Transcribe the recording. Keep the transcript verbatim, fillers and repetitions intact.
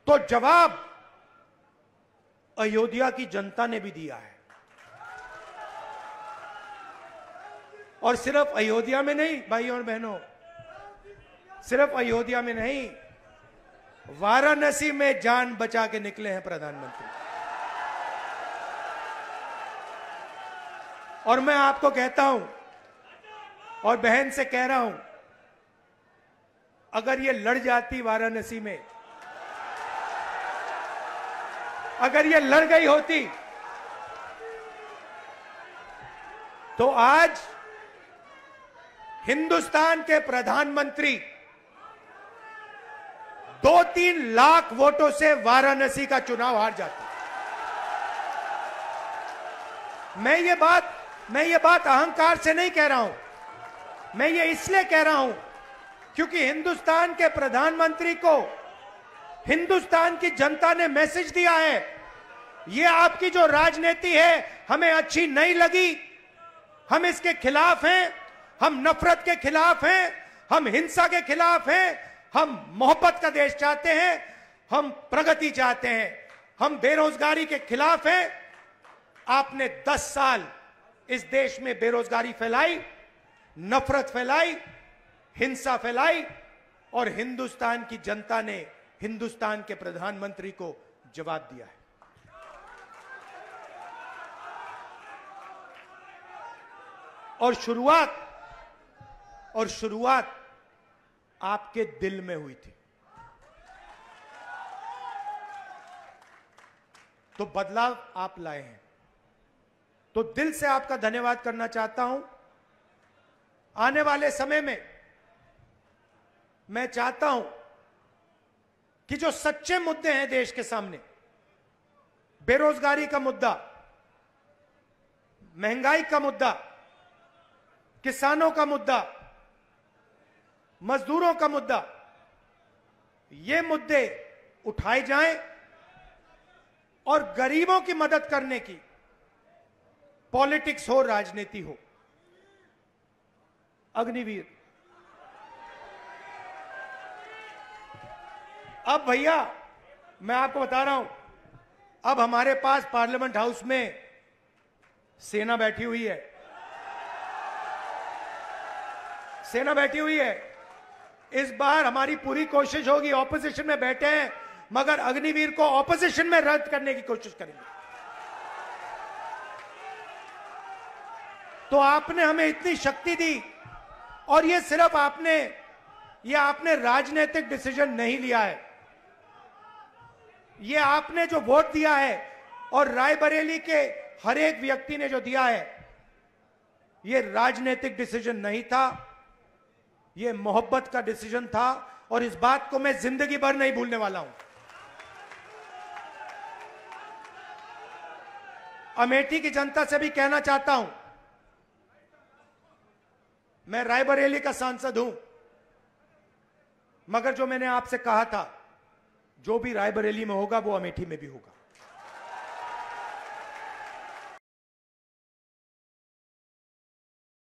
तो जवाब अयोध्या की जनता ने भी दिया है। और सिर्फ अयोध्या में नहीं भाइयों और बहनों, सिर्फ अयोध्या में नहीं, वाराणसी में जान बचा के निकले हैं प्रधानमंत्री। और मैं आपको कहता हूं और बहन से कह रहा हूं, अगर ये लड़ जाती वाराणसी में, अगर ये लड़ गई होती, तो आज हिंदुस्तान के प्रधानमंत्री दो तीन लाख वोटों से वाराणसी का चुनाव हार जाते। मैं ये बात मैं ये बात अहंकार से नहीं कह रहा हूं, मैं ये इसलिए कह रहा हूं क्योंकि हिंदुस्तान के प्रधानमंत्री को हिंदुस्तान की जनता ने मैसेज दिया है, ये आपकी जो राजनीति है हमें अच्छी नहीं लगी, हम इसके खिलाफ हैं, हम नफरत के खिलाफ हैं, हम हिंसा के खिलाफ हैं, हम मोहब्बत का देश चाहते हैं, हम प्रगति चाहते हैं, हम बेरोजगारी के खिलाफ हैं। आपने दस साल इस देश में बेरोजगारी फैलाई, नफरत फैलाई, हिंसा फैलाई, और हिंदुस्तान की जनता ने हिंदुस्तान के प्रधानमंत्री को जवाब दिया है। और शुरुआत और शुरुआत आपके दिल में हुई थी। तो बदलाव आप लाए हैं, तो दिल से आपका धन्यवाद करना चाहता हूं। आने वाले समय में मैं चाहता हूं कि जो सच्चे मुद्दे हैं देश के सामने, बेरोजगारी का मुद्दा, महंगाई का मुद्दा, किसानों का मुद्दा, मजदूरों का मुद्दा, ये मुद्दे उठाए जाएं और गरीबों की मदद करने की पॉलिटिक्स हो, राजनीति हो। अग्निवीर, अब भैया मैं आपको बता रहा हूं, अब हमारे पास पार्लियामेंट हाउस में सेना बैठी हुई है, सेना बैठी हुई है। इस बार हमारी पूरी कोशिश होगी, ऑपोजिशन में बैठे हैं मगर अग्निवीर को ऑपोजिशन में रद्द करने की कोशिश करेंगे। तो आपने हमें इतनी शक्ति दी, और ये सिर्फ आपने ये आपने राजनीतिक डिसीजन नहीं लिया है, ये आपने जो वोट दिया है और रायबरेली के हर एक व्यक्ति ने जो दिया है, ये राजनीतिक डिसीजन नहीं था, ये मोहब्बत का डिसीजन था। और इस बात को मैं जिंदगी भर नहीं भूलने वाला हूं। अमेठी की जनता से भी कहना चाहता हूं, मैं रायबरेली का सांसद हूं, मगर जो मैंने आपसे कहा था, जो भी रायबरेली में होगा वो अमेठी में भी होगा।